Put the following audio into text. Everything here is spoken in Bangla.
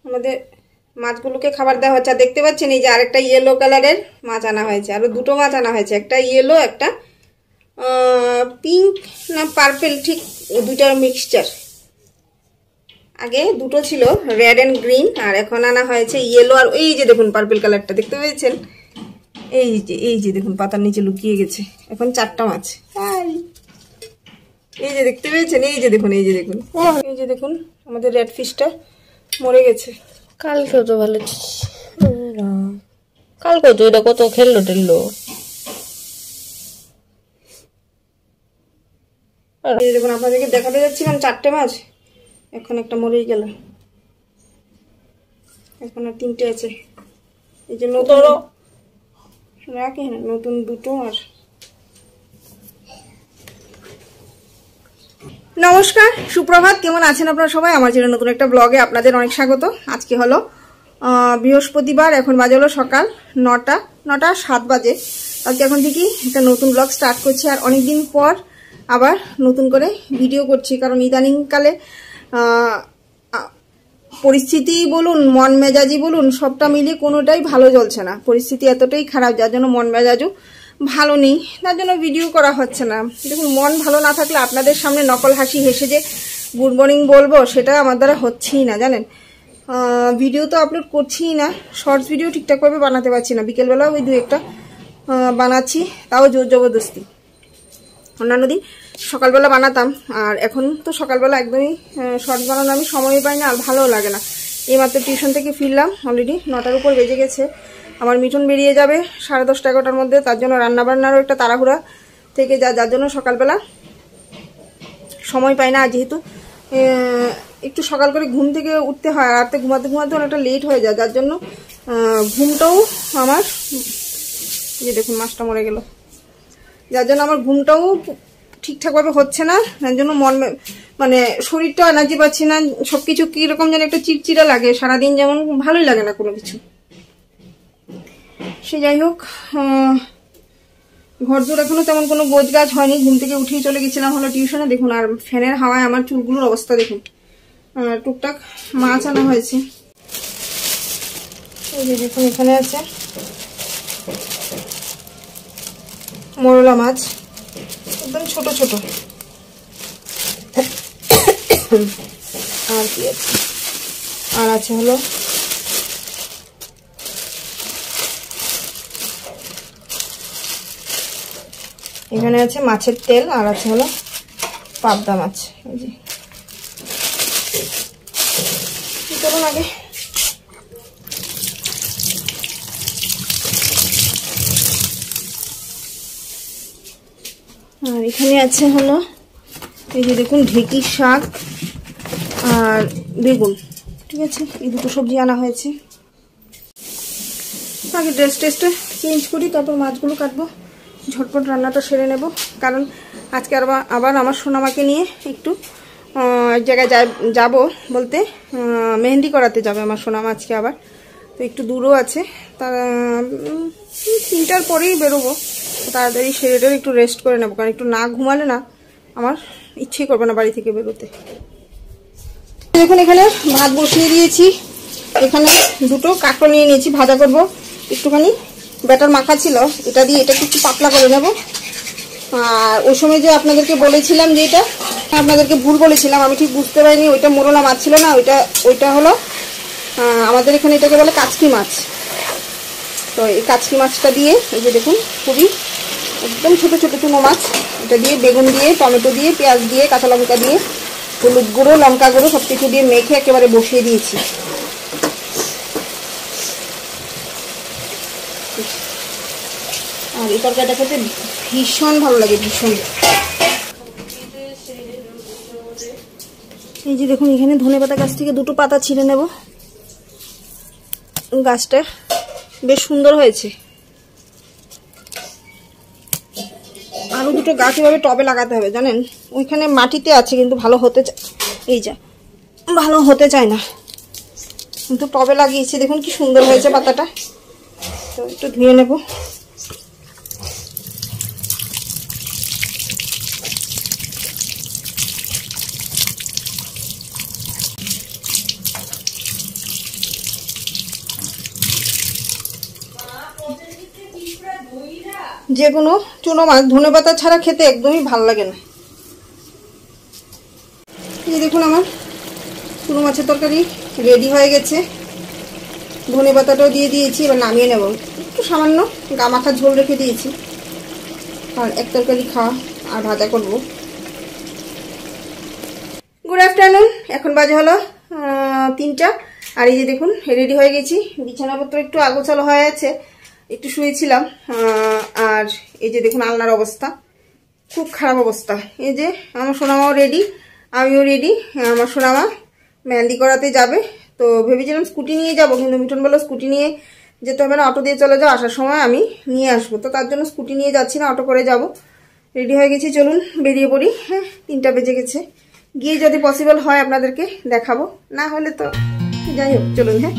আমাদের মাছগুলোকে খাবার দেওয়া হচ্ছে। দেখতে পাচ্ছেন এই যে আরেকটা ইয়েলো কালারের মাছ আনা হয়েছে, আরো দুটো মাছ আনা হয়েছে, একটা ইয়েলো একটা পিঙ্ক না পার্পেল, ঠিক দুইটার মিক্সচার। আগে দুটো ছিল রেড এন্ড গ্রিন, আর এখন আনা হয়েছে ইয়েলো আর এই যে দেখুন পার্পেল কালারটা দেখতে পেয়েছেন, এই যে দেখুন পাতার নিচে লুকিয়ে গেছে। এখন 4টা মাছ, এই যে দেখতে পেয়েছেন, এই যে দেখুন আমাদের রেড ফিশটা মরে গেছে। কালকে তো ভালো, কালকে তো এটা কত খেললো টেললো। দেখুন আপনাদেরকে দেখাতে যাচ্ছিলাম 4টে মাছ, এখন একটা মরেই গেল, এখন আর 3টে আছে। এই যে নতুন রাখি না, নতুন দুটো। আর নমস্কার, সুপ্রভাত, কেমন আছেন আপনারা সবাই? আমার চ্যানেলে নতুন একটা ব্লগে আপনাদের অনেক স্বাগত। আজকে হলো বৃহস্পতিবার, এখন বাজে হলো সকাল 9টা 7 বাজে। আজকে এখন থেকেই একটা নতুন ব্লগ স্টার্ট করছি, আর অনেকদিন পর আবার নতুন করে ভিডিও করছি। কারণ ইদানিংকালে পরিস্থিতি বলুন, মন মেজাজি বলুন, সবটা মিলিয়ে কোনোটাই ভালো চলছে না। পরিস্থিতি এতটাই খারাপ, যার জন্য মন মেজাজও ভালো নেই, তার জন্য ভিডিও করা হচ্ছে না। দেখুন, মন ভালো না থাকলে আপনাদের সামনে নকল হাসি হেসে যে গুড মর্নিং বলবো, সেটা আমার দ্বারা হচ্ছেই না, জানেন। ভিডিও তো আপলোড করছিই না, শর্টস ভিডিও ঠিকঠাকভাবে বানাতে পারছি না। বিকেলবেলা ওই 2-1টা বানাচ্ছি, তাও জোর জবরদস্তি। অন্যান্য দিন সকালবেলা বানাতাম, আর এখন তো সকালবেলা একদমই শর্টস বানানো আমি সময়ই পাই না, আর ভালোও লাগে না। এইমাত্র টিউশন থেকে ফিরলাম, অলরেডি 9টার উপর বেজে গেছে। আমার মিঠুন বেরিয়ে যাবে 10:30 11টার মধ্যে, তার জন্য রান্নাবান্নারও একটা তাড়াহুড়া থেকে যার জন্য সকালবেলা সময় পাই না। আর যেহেতু একটু সকাল করে ঘুম থেকে উঠতে হয়, আর রাতে ঘুমাতে ঘুমাতে অনেকটা লেট হয়ে যায়, যার জন্য ঘুমটাও আমার, যে দেখুন মাছটা মরে গেল, যার জন্য আমার ঘুমটাও ঠিকঠাকভাবে হচ্ছে না। তার জন্য মানে শরীরটা এনার্জি পাচ্ছি না, সবকিছু কিরকম যেন একটা চিড়চিড়া লাগে, সারাদিন যেমন ভালোই লাগে না কোনো কিছু। সে যাই হোক, ঘরদোর এখনো তেমন কোনো গোছ গাছ হয়নি, ঘুম থেকে উঠেই চলে গেছিলাম হলো টিউশনে। দেখুন, আর ফ্যানের হাওয়ায় আমার চুলগুলোর অবস্থা দেখুন। টুকটাক মাছ আনা হয়েছে, এই যে দেখুন এখানে আছে মোরলা মাছ, একদম ছোট ছোট। আর কি আছে, আর আছে হলো এখানে আছে মাছের তেল, আর আছে হলো পাবদা মাছ। এই যে চলুন আগে আর এখানে আছে হলো এই যে দেখুন ঢেঁকির শাক আর বেগুন, ঠিক আছে, এই দুটো সবজি আনা হয়েছে। আগে ড্রেস টেস্টে চেঞ্জ করি, তারপর মাছগুলো কাটবো, ঝটপট রান্নাটা সেরে নেব। কারণ আজকে আবার আমার সোনামাকে নিয়ে একটু এক জায়গায় যাব, বলতে মেহেন্দি করাতে যাবে আমার সোনামা আজকে আবার। তো একটু দূরও আছে, তার 3টার পরেই বেরোবো, তাড়াতাড়ি সেরে একটু রেস্ট করে নেবো। কারণ একটু না ঘুমালে না আমার ইচ্ছেই করবে না বাড়ি থেকে বেরোতে। দেখুন এখানে ভাত বসিয়ে দিয়েছি, এখানে দুটো কাঁকড় নিয়ে নিয়েছি, ভাজা করব। একটুখানি ব্যাটার মাখা ছিল, এটা দিয়ে এটা একটু পাতলা করে নেব। আর ওই সময় যে আপনাদেরকে বলেছিলাম, যে এটা আপনাদেরকে ভুল বলেছিলাম, আমি ঠিক বুঝতে পারিনি, ওইটা মোরলা মাছ ছিল না, ওইটা হলো আমাদের এখানে এটাকে বলে কাচকি মাছ। তো এই কাচকি মাছটা দিয়ে, এই যে দেখুন খুবই একদম ছোট ছোট চুনো মাছ, এটা দিয়ে বেগুন দিয়ে, টমেটো দিয়ে, পেঁয়াজ দিয়ে, কাঁচা লঙ্কা দিয়ে, হলুদ গুঁড়ো, লঙ্কা গুঁড়ো সব কিছু দিয়ে মেখে একেবারে বসিয়ে দিয়েছি। আর এই তরকারিটা খেতে ভীষণ ভালো লাগে, ভীষণ। এই যে দেখুন এখানে ধনেপাতা গাছ থেকে দুটো পাতা ছিঁড়ে নেব। গাছটা বেশ সুন্দর হয়েছে। আরো দুটো গাছ এভাবে টবে লাগাতে হবে, জানেন। ওইখানে মাটিতে আছে কিন্তু ভালো হতে ভালো হতে চায় না, কিন্তু টবে লাগিয়েছি। দেখুন কি সুন্দর হয়েছে পাতাটা। তো একটু ধুয়ে নেব। যে কোনো চুনো মাছ ধনেপাতা ছাড়া খেতে একদমই ভালো লাগে না। এই দেখুন আমার চুনো মাছের তরকারি রেডি হয়ে গেছে, ধনেপাতাটাও দিয়ে দিয়েছি। এবার নামিয়ে নেব। একটু সামান্য গামাখা ঝোল রেখে দিয়েছি, আর এক তরকারি খাওয়া আর ভাজা করব। গুড আফটারনুন, এখন বাজে হলো 3টা। আর এই যে দেখুন রেডি হয়ে গেছি। বিছানাপত্র একটু আগোছালো হয়ে আছে, একটু শুয়েছিলাম। আর এই যে দেখুন আলনার অবস্থা, খুব খারাপ অবস্থা। এই যে আমার সোনামাও রেডি, আমিও রেডি। আমার সোনামা মেহেন্দি করাতে যাবে, তো ভেবেছিলাম স্কুটি নিয়ে যাব, কিন্তু মিঠুন বললো স্কুটি নিয়ে যেতে হবে না, অটো দিয়ে চলে যাও, আসার সময় আমি নিয়ে আসবো। তো তার জন্য স্কুটি নিয়ে যাচ্ছি না, অটো করে যাব। রেডি হয়ে গেছি, চলুন বেরিয়ে পড়ি। হ্যাঁ 3টা বেজে গেছে। গিয়ে যদি পসিবল হয় আপনাদেরকে দেখাবো, না হলে তো যাই হোক, চলুন। হ্যাঁ